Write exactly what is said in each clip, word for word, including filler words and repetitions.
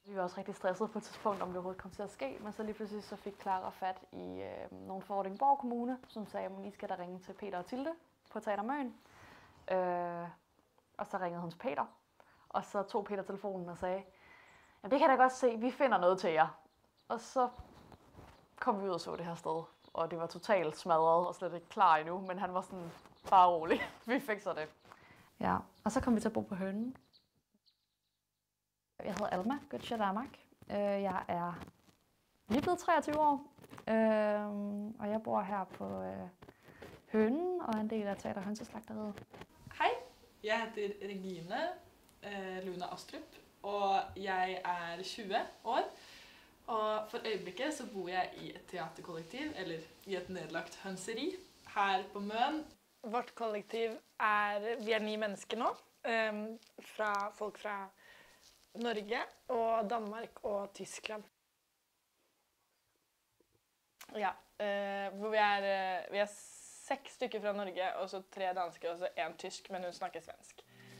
Vi var også rigtig stressede på et tidspunkt, om det overhovedet kom til at ske, men så lige pludselig så fik Clara fat i øh, nogen fra Vordingborg Kommune, som sagde, at I skal der ringe til Peter og Tilde på Teater Møn. Øh, og så ringede hun til Peter, og så tog Peter telefonen og sagde, ja, det kan jeg da godt se, vi finder noget til jer. Og så kom vi ud og så det her sted, og det var totalt smadret og slet ikke klar endnu, men han var sådan, bare rolig, vi fikser det. Ja, og så kom vi til at bo på Hønen. Jeg hedder Alma Götze Damak. Jeg er lige blevet treogtyve år, og jeg bor her på Hønen og er en del af Teater Hønseslagteriet. Hej, jeg heter Regine Luna Astrup, og jeg er tyve år. Og for øyeblikket så bor jeg i et teaterkollektiv, eller i et nedlagt hønseri, her på Møn. Vårt kollektiv er, vi er ni mennesker nå, fra folk fra Norge og Danmark og Tyskland. Ja, hvor vi er, vi er seks stykker fra Norge, og så tre danske, og så en tysk, men hun snakker svensk.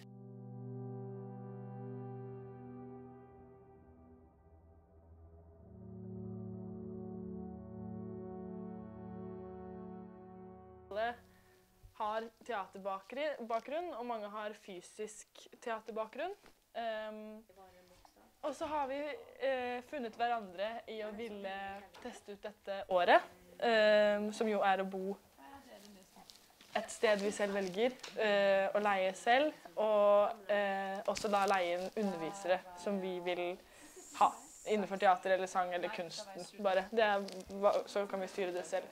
Alle har teaterbakgrunn, og mange har fysisk teaterbakgrunn. Um, og så har vi uh, funnet hverandre i å ville teste ut dette året, um, som jo er å bo et sted vi selv velger, uh, å leie selv, og uh, også da leie en undervisere som vi vil ha innenfor teater eller sang eller kunsten. Bare. Det er, så kan vi styre det selv.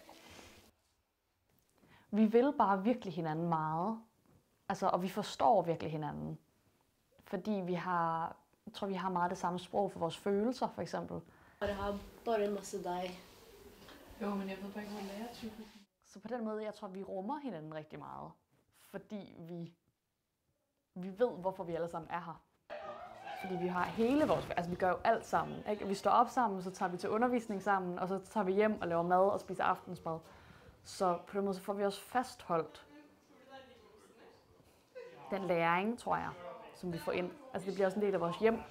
Vi vil bare virkelig hinanden meget, altså, og vi forstår virkelig hinanden. Fordi vi har, jeg tror, vi har meget det samme sprog for vores følelser, for eksempel. Og det har bare en masse dig. Jo, men jeg ved bare ikke, hvor lærertypen. Så på den måde, jeg tror, vi rummer hinanden rigtig meget. Fordi vi, vi ved, hvorfor vi alle sammen er her. Fordi vi har hele vores, altså vi gør jo alt sammen, ikke? Vi står op sammen, så tager vi til undervisning sammen, og så tager vi hjem og laver mad og spiser aftensmad. Så på den måde, så får vi også fastholdt den læring, tror jeg, som vi får ind. Altså det bliver også en del af vores hjem.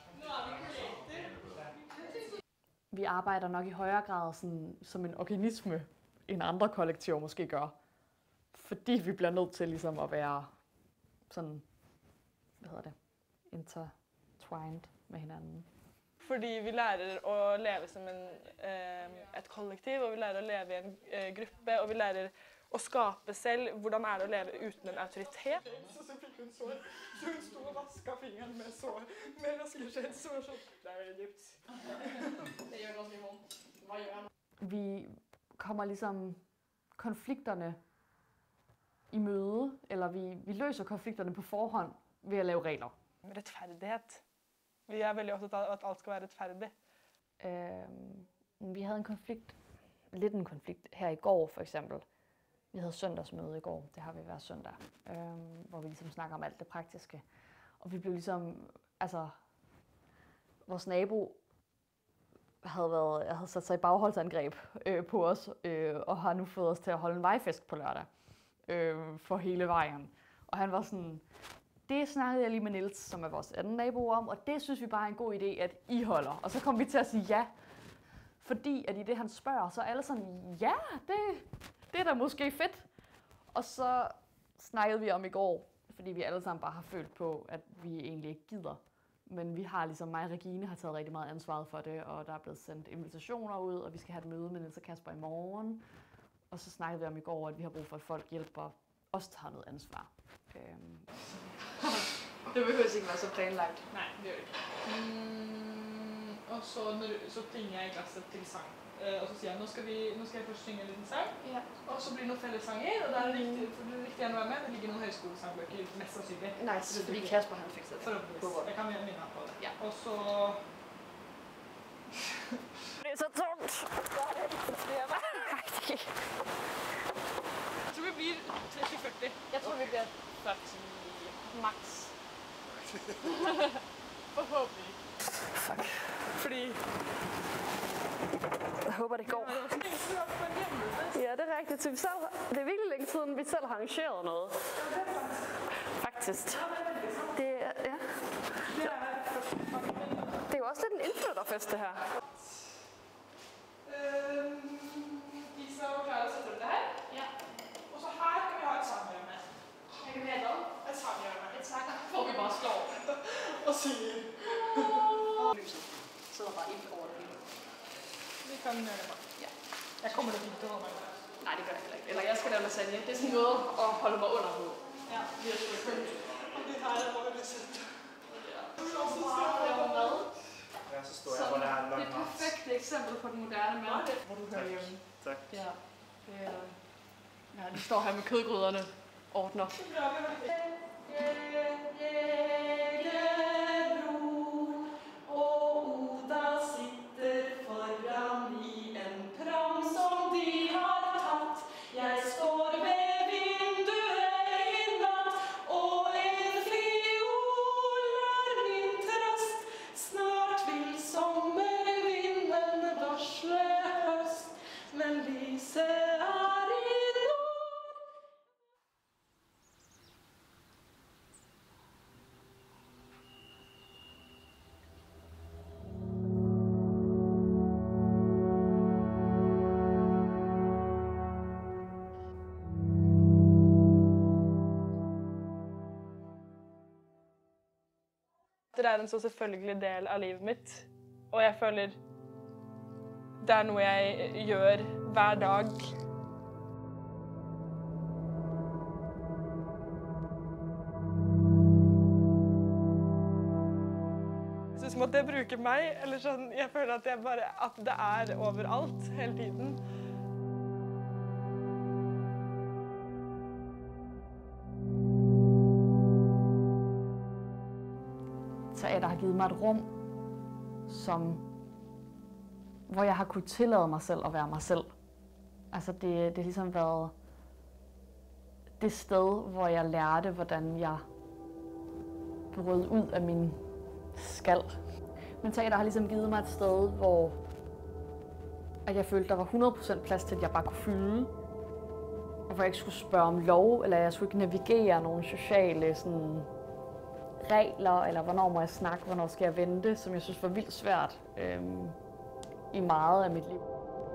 Vi arbejder nok i højere grad sådan, som en organisme, end andre kollektiver måske gør. Fordi vi bliver nødt til ligesom at være sådan, hvad hedder det, intertwined med hinanden. Fordi vi lærer å leve som en, eh, et kollektiv, og vi lærer å leve i en eh, gruppe, og vi lærer å skape selv. Hvordan er det å leve uten en autoritet? Så, så fikk hun sår, så hun stod og vasket fingeren med sår, med vaskeskjedd sår, så det er veldig dypt. Det gjør ganske vondt. Hva gjør han? Vi kommer ligesom konflikterne i møde, eller vi, vi løser konflikterne på forhånd ved at lave regler. Rettferdighet. Vi er veldig opptatt av at alt skal være rettferdig. Uh, vi havde en konflikt, lidt en konflikt her i går for eksempel. Vi havde søndagsmøde i går, det har vi hver søndag, uh, hvor vi ligesom snakker om alt det praktiske. Og vi blev ligesom, altså, vores nabo havde, været, havde sat sig i bagholdsangreb øh, på os, øh, og har nu fået os til at holde en vejfest på lørdag øh, for hele vejen. Og han var sådan, det snakkede jeg lige med Niels, som er vores anden nabo, om, og det synes vi bare er en god idé, at I holder. Og så kom vi til at sige ja, fordi at i det han spørger, så er alle sådan, ja, det, det er da måske fedt. Og så snakkede vi om i går, fordi vi alle sammen bare har følt på, at vi egentlig ikke gider. Men vi har ligesom mig og Regine har taget rigtig meget ansvaret for det, og der er blevet sendt invitationer ud, og vi skal have et møde med Niels og Kasper i morgen. Og så snakkede vi om i går, at vi har brug for, at folk hjælper os tager noget ansvar. Øhm. Det behøver ikke være så planlagt. Nej, det gør det ikke. Mm, og så, når, så bringer jeg glasset til sang. Uh, og så siger jeg, nu skal, vi, nu skal jeg først synge en liten sang. Ja. Og så blir det nogle fællesanger, og der er det rigtig, for det er rigtig gerne at være med. Der ligger nogle højskolesangbøger, mest sandsynligt. Nice, fordi Kasper han fik det. Forhåbentlig. Jeg kan mere minde på det. Ja. Og så... Det er så tungt! Det er bare rigtig. Jeg tror vi bliver tretti til førti. Jeg tror vi bliver førti. max. Forhåbentlig. Fuck. Fordi... Jeg håber, det går. Ja, det er rigtigt. Det er virkelig længe siden, vi selv har arrangeret noget. Faktisk. Det er, ja. Det er jo også lidt en indflytter. feste her. Øhm, Isa var klar til at sætte det her. Ja. Og så her kan vi have et samhjørne. Jeg kan være noget. Et samhjørne. Et takker. Hvor vi bare slår og sige. Lyset sidder bare ind over det hele. Vi kan gøre det bare. Ja. Jeg kommer lidt ind, det var mig. Nej, det gør jeg heller ikke. Eller jeg skal lave lasagne. Det er sådan noget at holde mig under på. Ja, vi er sgu købt. Og det har jeg allerede lidt sæt. Ja, så står jeg, hvor der er en lang Det er et perfekt eksempel på den moderne mand. Hvor du hører hjemme. Tak. Ja. Det er... Ja, de står her med kødgryderne. Ordner. Det er en så selvfølgelig del av livet mitt, og jeg føler det er noe jeg gjør hver dag. Jeg synes måtte jeg bruke meg, eller sånn, jeg føler at, jeg bare, at det er overalt hele tiden. Teater har givet mig et rum, som, hvor jeg har kunnet tillade mig selv at være mig selv. Altså det, det har ligesom været det sted, hvor jeg lærte, hvordan jeg brød ud af min skal. Men teater har ligesom givet mig et sted, hvor at jeg følte, der var hundrede procent plads til, at jeg bare kunne fylde. Og hvor jeg ikke skulle spørge om lov, eller jeg skulle ikke navigere nogle sociale sådan, regler, eller hvornår må jeg snakke, hvornår skal jeg vente, som jeg synes var vildt svært øhm, i meget af mit liv.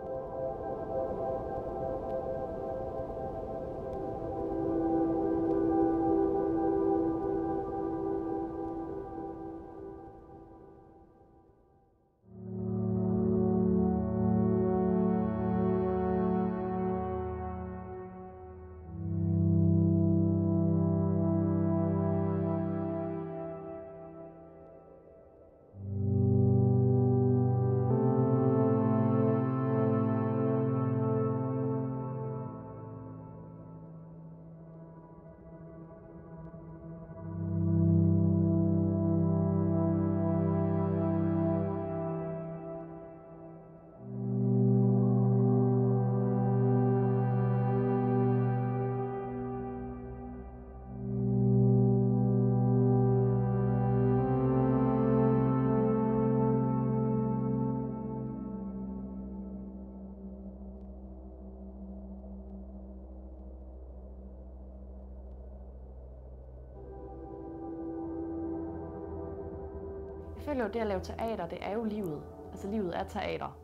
Jeg føler jo, det at lave teater, det er jo livet. Altså livet er teater.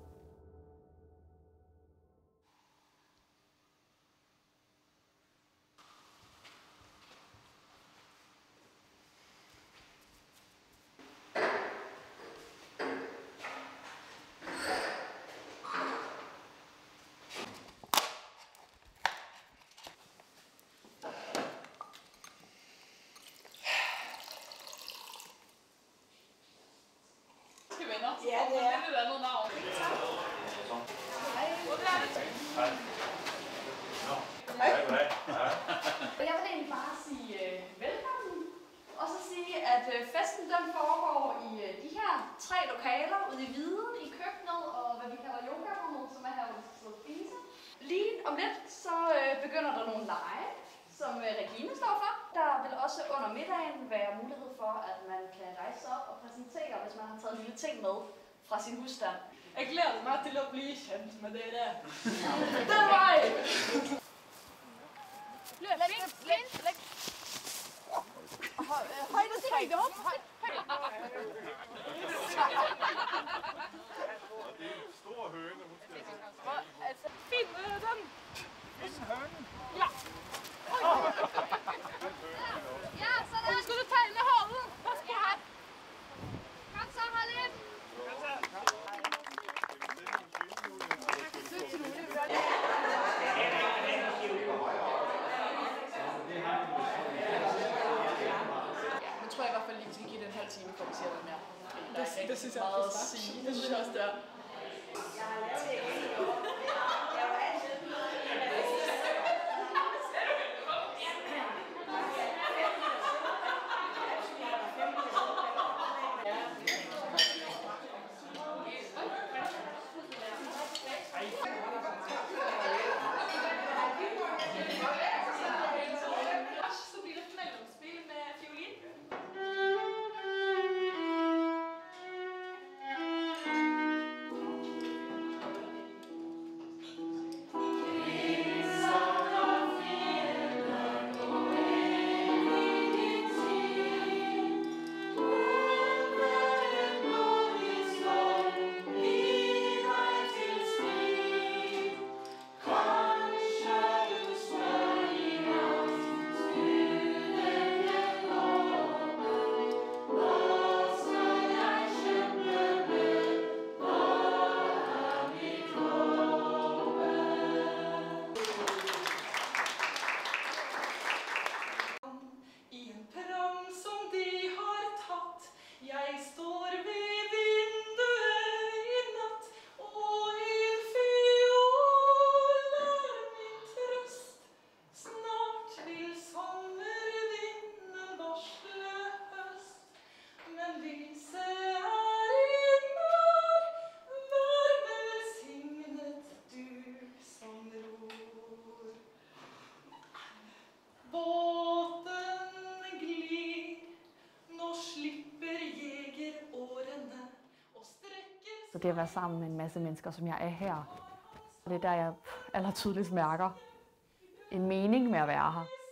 Ja, det er. Det er et andet navn. Hej. Hvordan er det? Hej. Hej. Hej. Jeg vil egentlig bare sige uh, velkommen, og så sige, at uh, festen den foregår i uh, de her tre lokaler ude i Viden, i køkkenet og hvad vi kalder yogarummet, som er her, hvor vi skal sidde og spise. Lige om lidt, så uh, begynder der nogle lege, som uh, Regine står for. Der vil også under middagen være mulighed for, at man kan rejse sig op og præsentere, hvis man har taget en lille ting med fra sin husstand. Jeg glæder mig til at blive kendt med det der. Det er mig! Læg, læg, læg. Højde til højde op. det, det synes jeg er at sige. Det synes jeg også, det er. Så det at være sammen med en masse mennesker, som jeg er her, det er der, jeg allertydeligst mærker en mening med at være her.